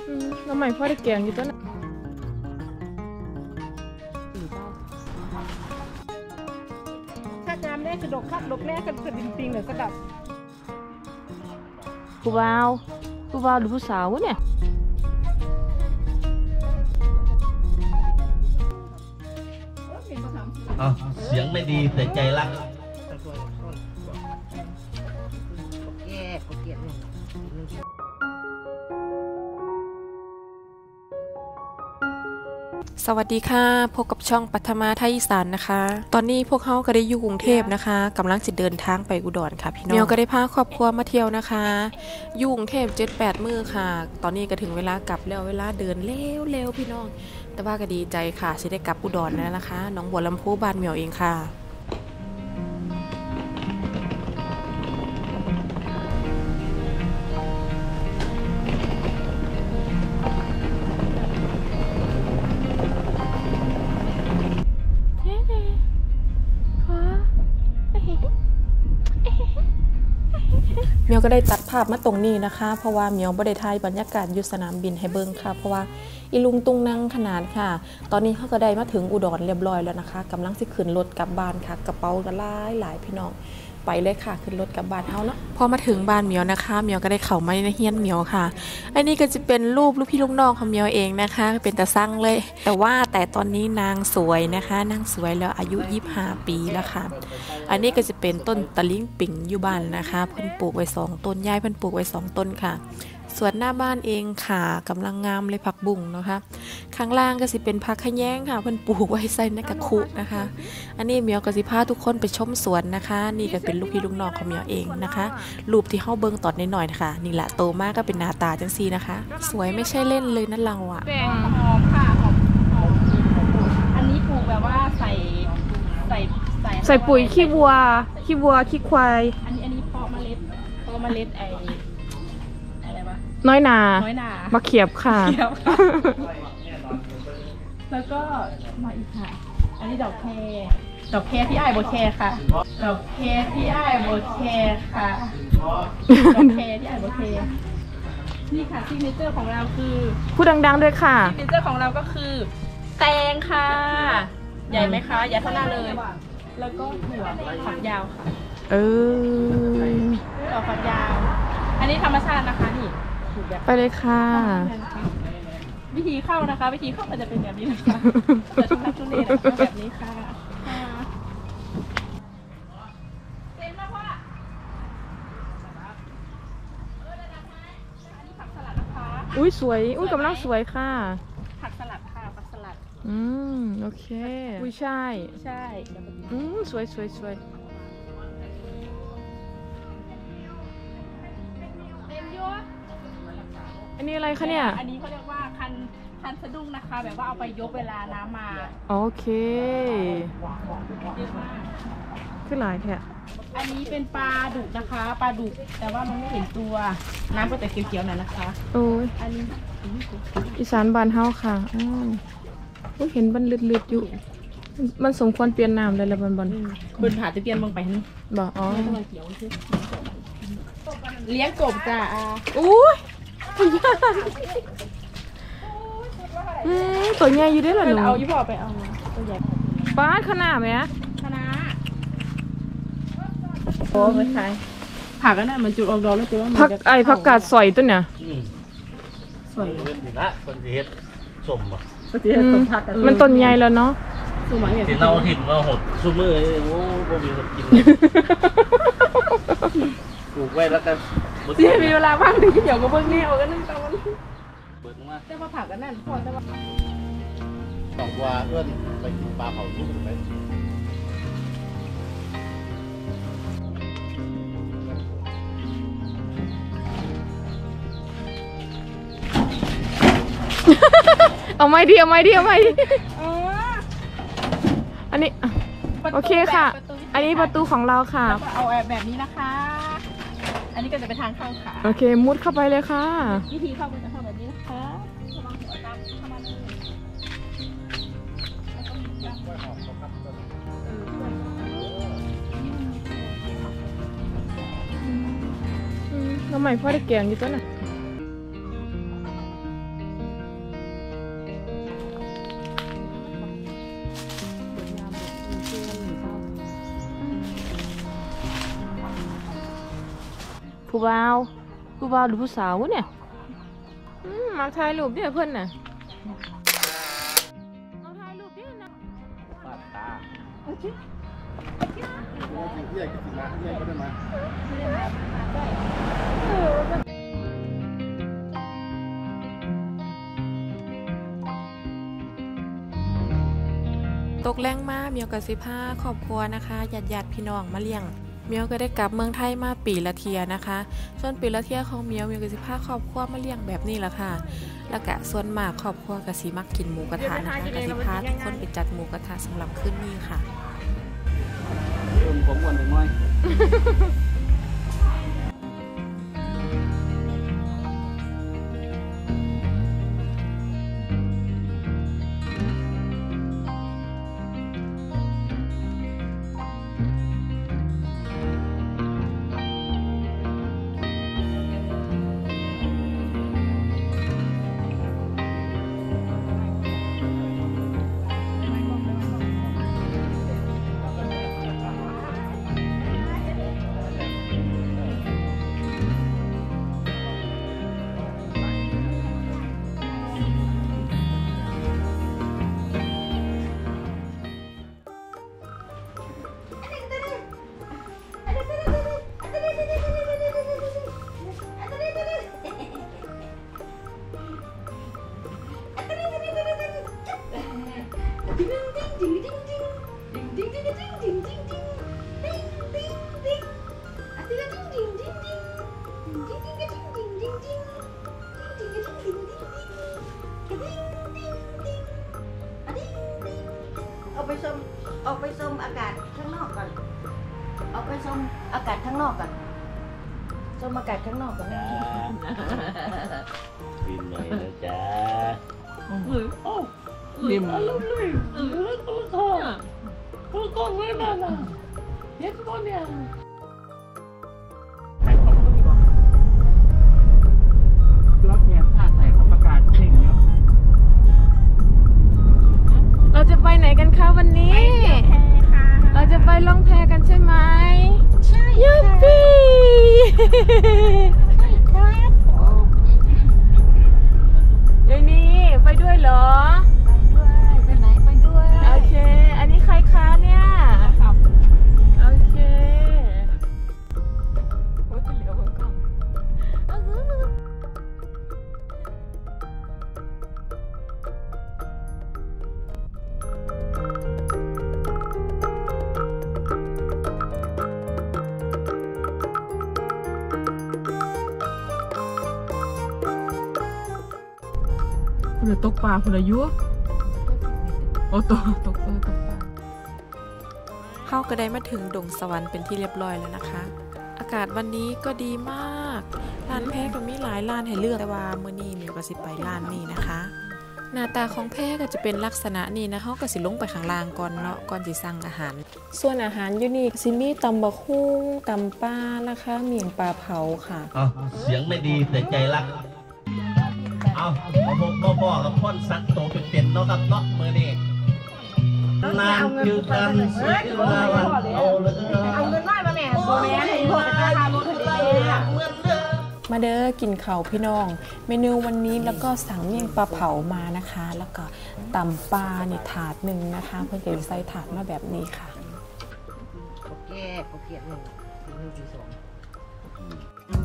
แล้วใหม่พ่อได้แกงอยู่ต้นถ้าจามแรกคือดอกคักดอกแรกกันดินปิงหรือสะดับผู้บ่าวหรือผู้สาววะเนี่ยเสียงไม่ดีแต่ใจรักสวัสดีค่ะพบกับช่องปัทมาไทยอีสานนะคะตอนนี้พวกเขาก็ได้อยู่กรุงเทพนะคะกำลังจะเดินทางไปอุดรค่ะพี่น้องเมียวก็ได้พาครอบครัวมาเที่ยวนะคะอยู่กรุงเทพ7-8 มื้อค่ะตอนนี้ก็ถึงเวลากลับแล้วเวลาเดินเร็วพี่น้องแต่ว่าก็ดีใจค่ะจะได้กลับอุดรแล้วนะคะน้องบัวลำพูบ้านเมียวเองค่ะเมียวก็ได้ตัดภาพมาตรงนี้นะคะเพราะว่าเมียวบ่ได้ถ่ายบรรยากาศอยู่สนามบินให้เบิ่งค่ะเพราะว่าอีลุงตุงนั่งขนาดค่ะตอนนี้เขาก็ได้มาถึงอุดรเรียบร้อยแล้วนะคะกำลังสิขึ้นรถกลับบ้านค่ะกระเป๋าก็หลายพี่น้องไปเลยค่ะขึ้นรถกลับบ้านเฮาเนาะพอมาถึงบ้านเมียวนะคะเมียวก็ได้เข้ามาในเฮียนเมียวค่ะอันนี้ก็จะเป็นรูปลูกพี่ลูกน้องของเมียวเองนะคะเป็นตาสั่งเลยแต่ตอนนี้นางสวยนะคะนางสวยแล้วอายุ25 ปีแล้วค่ะอันนี้ก็จะเป็นต้นตะลิงปิ่งอยู่บ้านนะคะเพิ่นปลูกไว้2 ต้นยายเพิ่นปลูกไว้2 ต้นค่ะส่วนหน้าบ้านเองค่ะกำลังงามเลยผักบุ้งนะคะข้างล่างก็สิเป็นผักขะแยงค่ะเพิ่นปลูกไว้ใส่ในกระคุนะคะอันนี้เมียวก็สิพาทุกคนไปชมสวนนะคะนี่ก็เป็นลูกพี่ลูกน้องของเมียวเองนะคะรูปที่เฮาเบิ่งตอนน้อยๆนะคะนี่แหละโตมากก็เป็นหน้าตาจังซี่นะคะสวยไม่ใช่เล่นเลยนะเราอะแป้งหอมค่ะหอมอันนี้ปลูกแบบว่าใส่ปุ๋ยขี้วัวขี้ควายอันนี้เพาะเมล็ดไออะไรวะน้อยนามาเขียบค่ะแล้วก็มาอีกค่ะอันนี้ดอกแคที่อ้ายโบแคค่ะดอกแคที่อ้ายโบแคค่ะดอกแคที่อ้ายโบแคนี่ค่ะซิกเนเจอร์ของเราคือพูดดังๆด้วยค่ะซิกเนเจอร์ของเราก็คือแตงค่ะใหญ่ไหมคะใหญ่เท่าหน้าเลยแล้วก็ถั่วฝักยาวค่ะถั่วฝักยาวอันนี้ธรรมชาตินะคะนี่ไปเลยค่ะวิธีเข้านะคะวิธีเข้ามันจะเป็นแบบนี้นะคะจะชุบน้ำชุบเนยนะคะแบบนี้ค่ะเต็มแล้วว่าอันนี้ผักสลัดนะคะอุ้ยสวยอุ้ยกำลังสวยค่ะผักสลัดค่ะผักสลัดโอเคอุ้ยใช่สวยอันนี้อะไรคะเนี่ยอันนี้เขาเรียกว่าคันสะดุ้งนะคะแบบว่าเอาไปยกเวลาน้ำมาโอเคเยอะมากขึ้นหลายแท้อันนี้เป็นปลาดุกนะคะปลาดุกแต่ว่ามันไม่เห็นตัวน้ำก็แต่เขียวๆหน่อยนะคะโอ้ยอันนี้อีสานบ้านเฮาค่ะเห็นบันลึดๆอยู่มันสมควรเปลี่ยนน้ำได้แล้วบนผ่าจะเปลี่ยนลงไปนี่บอกเลี้ยงกบจ้ะอุ้ยตัวใหญ่อยู่ด้วยเหรอหนูเอายี่ปอไปเอาตัวใหญ่ป้าขนาดไหมคณะโอ้ไม่ใช่ผักก็น่ะมันจุดออกดอกแล้วจุดว่ามันผักกาดสอยตัวเนี่ยสวยนะคนเฮ็ดสมอ่ะมันต้นใหญ่แล้วเนาะที่เราถิ่นเราหดซุมือโอ้บ่มีคนกินปลูกไว้แล้วกันมีเวลาว่างถึงเดี๋ยวก็เบิ่งนี่เอากันนั่นตอนเบิ่งมาแต่ว่าผักกันนั่นพอแต่ว่าดอกว่าเอื้อนไปกินปลาเผาทุกไหมเอาไม่ดีอันนี้โอเคค่ะอันนี้ประตูของเราค่ะเอาแบบนี้นะคะอันนี้ก็จะเป็นทางเข้าค่ะโอเคมุดเข้าไปเลยค่ะวิธีเข้าก็จะเข้าแบบนี้นะคะระวังหัวตามเข้ามาทำไมพ่อได้แกงอยู่ต้นน่ะผู้บ่าวหรือผู้สาววะเนี่ยมาถ่ายรูปเดี๋ยวเพิ่นน่ะมาถ่ายรูปเดี๋ยวนะปาดตาตกแรงมาเมียวกับสิพาครอบครัวนะคะญาติพี่น้องมาเลี้ยงเมียวก็ได้กลับเมืองไทยมาปีละเทียนะคะส่วนปีละเทียของเมียวกับสิพาครอบครัวมาเลี้ยงแบบนี้แหละค่ะแล้วก็ส่วนมากครอบครัวกับสิมักกินหมูกระทะนะคะกับสิพาทุกคนไปจัดหมูกระทะสำหรับคืนนี้ค่ะผมวนถึงน้อยออกไปชมอากาศข้างนอกก่อนออกไปชมอากาศข้างนอกก่อนชมอากาศข้างนอกก่อนนะบินหน่อยนะจ๊ะนิ่มกล้องไม่นานอ่ะเฮ็ดบ่เนี่ยรับแยมภาคไหนเขาประกาศเพ่งเนาะเราจะไปไหนกันคะวันนี้ เราจะไปล่องแพกันใช่ไหมใช่ยูปี้ยายนี่ไปด้วยเหรอไปไหนไปด้วยโอเค อันนี้ใครคะเนี่ยโอเคโอ้ยเหลียวกล้องคุณจะตกปลาคุณอายุโอ้ตกปลาเข้าก็ได้มาถึงดงสวรรค์เป็นที่เรียบร้อยแล้วนะคะ อากาศวันนี้ก็ดีมากร้านแพก็มีหลายร้านให้เลือกแต่ว่ามื้อนี้มีก็สิไปร้านนี้นะคะ หน้าตาของแพก็จะเป็นลักษณะนี้นะเขาก็สิลงไปข้างล่างก่อนเนาะก่อนสิสั่งอาหาร ส่วนอาหารอยู่นี่สิมีตำบักหุ่งตำปลานะคะเมี่ยงปลาเผาค่ะเอาเสียงไม่ดีแต่ใจรัก เอาพ่อกับพ่อนสักโตเป็นเนาะครับเนาะมือนี่นานคือกันสุดมาวันเอาเลยเอาเงินน้อยมาแม่โบแม่ให้พ่อจะทำเหมือนเดิมมาเด้อกินข้าวพี่น้อง เมนูวันนี้แล้วก็สั่งเมี่ยงปลาเผามานะคะ แล้วก็ตำปลาในถาดหนึ่งนะคะ เพื่อนจะใส่ถาดมาแบบนี้ค่ะโอเคหนึ่งสี่สอง